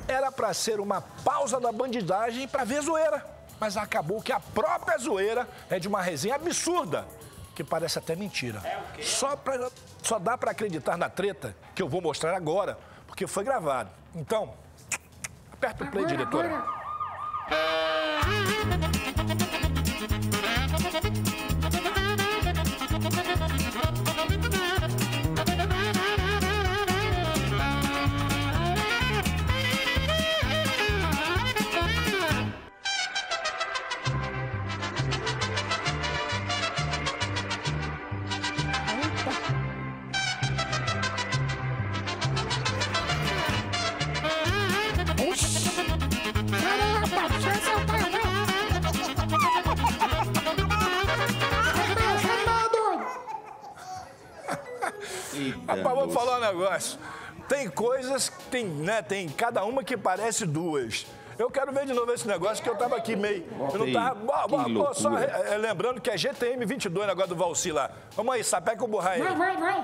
Era para ser uma pausa da bandidagem para ver zoeira. Mas acabou que a própria zoeira é de uma resenha absurda, que parece até mentira. Só dá para acreditar na treta que eu vou mostrar agora, porque foi gravado. Então, aperta o play, diretora. Rapaz, vou falar um negócio. Tem coisas, tem cada uma que parece duas. Eu quero ver de novo esse negócio, que eu tava aqui meio... Eu não tava... Só lembrando que é GTM 22, o negócio do Valci lá. Vamos aí, sapeca o burra aí. Vai.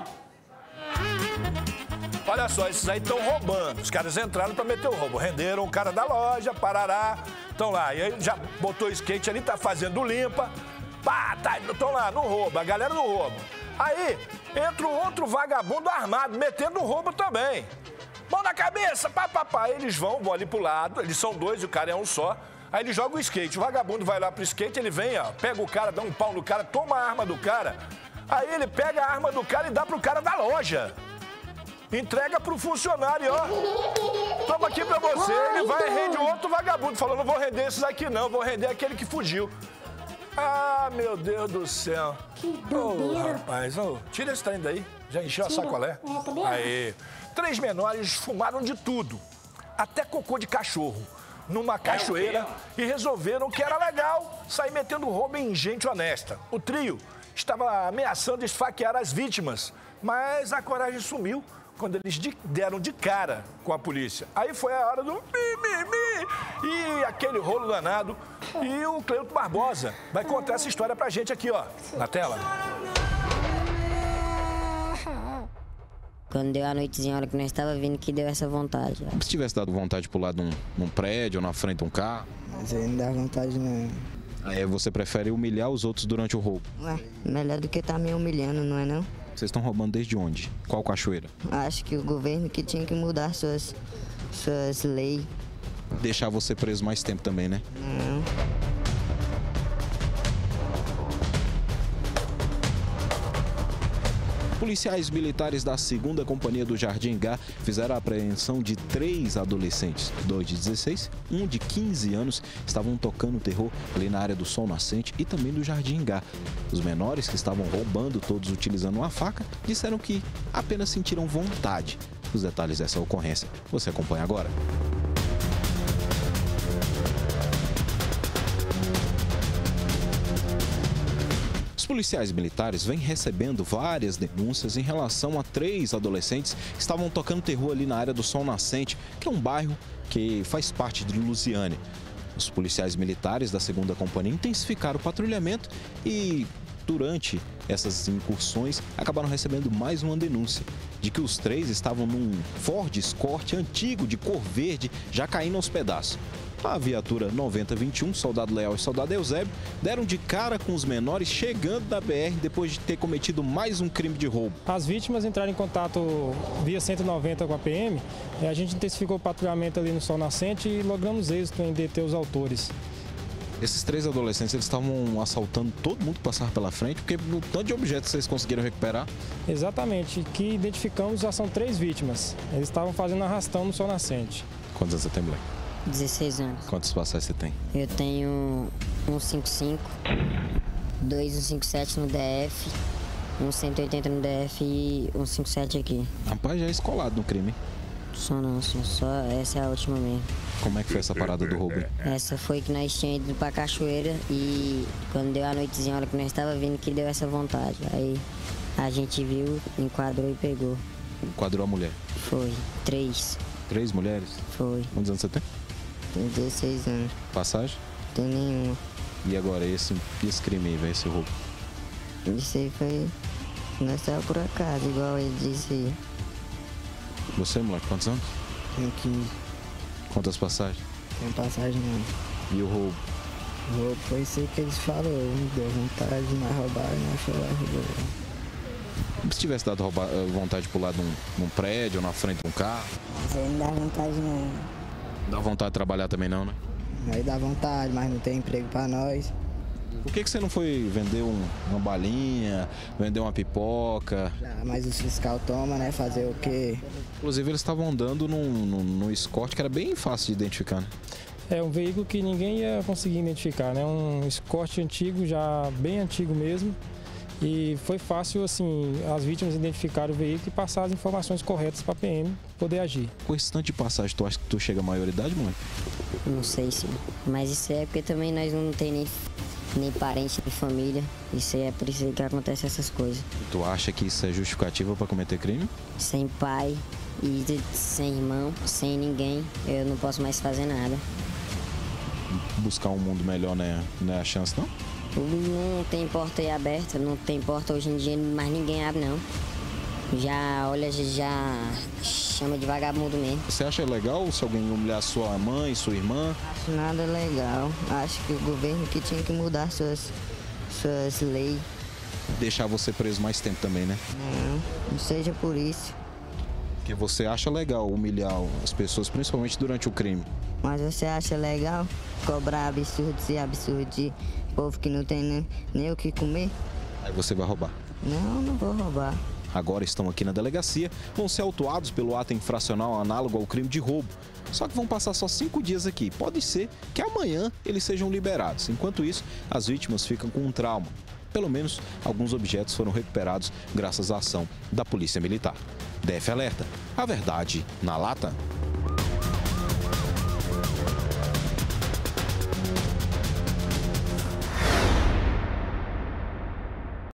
Olha só, esses aí estão roubando. Os caras entraram pra meter o roubo. Renderam o cara da loja, parará. Estão lá. E aí já botou o skate ali, tá fazendo limpa. Pá, estão lá, no roubo. A galera no roubo. Aí, entra um outro vagabundo armado, metendo o roubo também. Mão na cabeça, pá. Eles vão ali pro lado, eles são dois e o cara é um só. Aí ele joga o skate, o vagabundo vai lá pro skate, ele vem, ó, pega o cara, dá um pau no cara, toma a arma do cara. Aí ele pega a arma do cara e dá pro cara da loja. Entrega pro funcionário, ó. Toma aqui pra você. Ele vai e rende outro vagabundo. Falou, não vou render esses aqui não, vou render aquele que fugiu. Ah, meu Deus do céu. Que doideira. Rapaz, tira esse trem daí. Já encheu a sacolé? Aí. 3 menores fumaram de tudo. Até cocô de cachorro. Numa cachoeira. E resolveram que era legal sair metendo roubo em gente honesta. O trio estava ameaçando esfaquear as vítimas. Mas a coragem sumiu quando eles deram de cara com a polícia. Aí foi a hora do e aquele rolo danado. E o Cleuto Barbosa vai contar essa história pra gente aqui, ó, na tela. Quando deu a noitezinha, a hora que nós estava vindo, que deu essa vontade. Se tivesse dado vontade de pular num prédio ou na frente de um carro... Mas aí não dá vontade, não. Aí você prefere humilhar os outros durante o roubo? Ué, melhor do que tá me humilhando, não é não? Vocês estão roubando desde onde? Qual cachoeira? Acho que o governo que tinha que mudar suas leis. Deixar você preso mais tempo também, né? Não. Policiais militares da 2ª Companhia do Jardim Gá fizeram a apreensão de 3 adolescentes, 2 de 16, 1 de 15 anos, estavam tocando terror ali na área do Sol Nascente e também do Jardim Gá. Os menores, que estavam roubando, todos utilizando uma faca, disseram que apenas sentiram vontade. Os detalhes dessa ocorrência você acompanha agora. Os policiais militares vêm recebendo várias denúncias em relação a 3 adolescentes que estavam tocando terror ali na área do Sol Nascente, que é um bairro que faz parte de Lusiânia. Os policiais militares da 2ª Companhia intensificaram o patrulhamento e, durante essas incursões, acabaram recebendo mais uma denúncia de que os 3 estavam num Ford Escort antigo de cor verde, já caindo aos pedaços. A viatura 9021, Soldado Leal e Soldado Eusébio, deram de cara com os menores chegando da BR depois de ter cometido mais um crime de roubo. As vítimas entraram em contato via 190 com a PM, e a gente intensificou o patrulhamento ali no Sol Nascente e logramos êxito em deter os autores. Esses 3 adolescentes, eles estavam assaltando todo mundo que passava pela frente, porque o tanto de objetos vocês conseguiram recuperar? Exatamente, que identificamos já são 3 vítimas. Eles estavam fazendo arrastão no Sol Nascente. Quantos anos você tem, moleque? 16 anos. Quantos passagens você tem? Eu tenho 155, 2 157 no DF, 180 no DF e 157 aqui. Rapaz, já é escolado no crime, hein? Só não, só essa é a última mesmo. Como é que foi essa parada do roubo? Essa foi que nós tínhamos ido pra cachoeira e quando deu a noitezinha, a hora que nós estava vindo, que deu essa vontade. Aí a gente viu, enquadrou e pegou. Enquadrou a mulher? Foi, 3. 3 mulheres? Foi. Quantos anos você tem? Tenho 16 anos. Passagem? Tem nenhuma. E agora, esse crime aí, esse roubo? Isso aí foi... Nós saiu por acaso, igual ele disse aí. Você, moleque, quantos anos? Tenho 15. Quantas passagens? Tem passagem não. E o roubo? O roubo foi isso que eles falaram, deu vontade de nós roubar, nós foi lá e roubou. Se tivesse dado vontade de pular num prédio ou na frente de um carro? Isso aí não dá vontade não. Dá vontade de trabalhar também não, né? Aí dá vontade, mas não tem emprego pra nós. Por que você não foi vender uma balinha, vender uma pipoca? Mas os fiscal toma, né? Fazer o quê? Inclusive eles estavam andando num Escort que era bem fácil de identificar, né? É um veículo que ninguém ia conseguir identificar, né? Um Escort antigo, já bem antigo mesmo. E foi fácil, assim, as vítimas identificarem o veículo e passar as informações corretas para a PM poder agir. Com esse tanto de passagem, tu acha que tu chega à maioridade, mãe? Não sei sim. Mas isso é porque também nós não tem nem parente, nem família. Isso é por isso que acontece essas coisas. Tu acha que isso é justificativa para cometer crime? Sem pai e sem irmão, sem ninguém, eu não posso mais fazer nada. Buscar um mundo melhor, né? Não é a chance, não? Não tem porta aí aberta, não tem porta hoje em dia, mas ninguém abre não. Já, olha, já chama de vagabundo mesmo. Você acha legal se alguém humilhar sua mãe, sua irmã? Acho nada legal. Acho que o governo que tinha que mudar suas leis. Deixar você preso mais tempo também, né? Não seja por isso. Porque você acha legal humilhar as pessoas, principalmente durante o crime. Mas você acha legal cobrar absurdos e absurdos de povo que não tem nem o que comer? Aí você vai roubar. Não vou roubar. Agora estão aqui na delegacia, vão ser autuados pelo ato infracional análogo ao crime de roubo. Só que vão passar só 5 dias aqui. Pode ser que amanhã eles sejam liberados. Enquanto isso, as vítimas ficam com um trauma. Pelo menos alguns objetos foram recuperados graças à ação da Polícia Militar. DF Alerta, a verdade na lata.